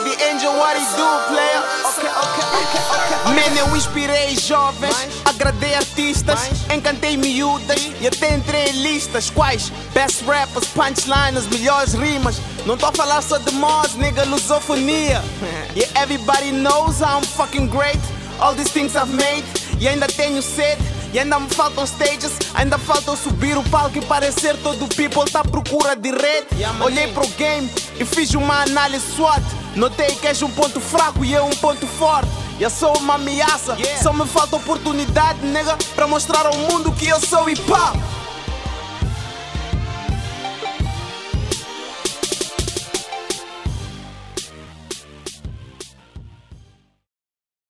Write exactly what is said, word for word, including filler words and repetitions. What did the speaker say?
the angel, what he do, player? Ok, ok, ok, ok. Man, eu inspirei jovens, agradei artistas, encantei miúdas e até entrei em listas. Quais? Best rappers, punchlines, melhores rimas. Não tô a falar só de Moz, nigga, lusofonia. Yeah, everybody knows I'm fucking great. All these things I've made. E ainda tenho sede. E ainda me faltam stages, ainda faltam subir o palco e parecer todo o people tá à procura de rede. Olhei pro game e fiz uma análise SWOT. Notei que és um ponto fraco e eu um ponto forte. Eu sou uma ameaça, só me falta oportunidade, nega, pra mostrar ao mundo que eu sou hip hop.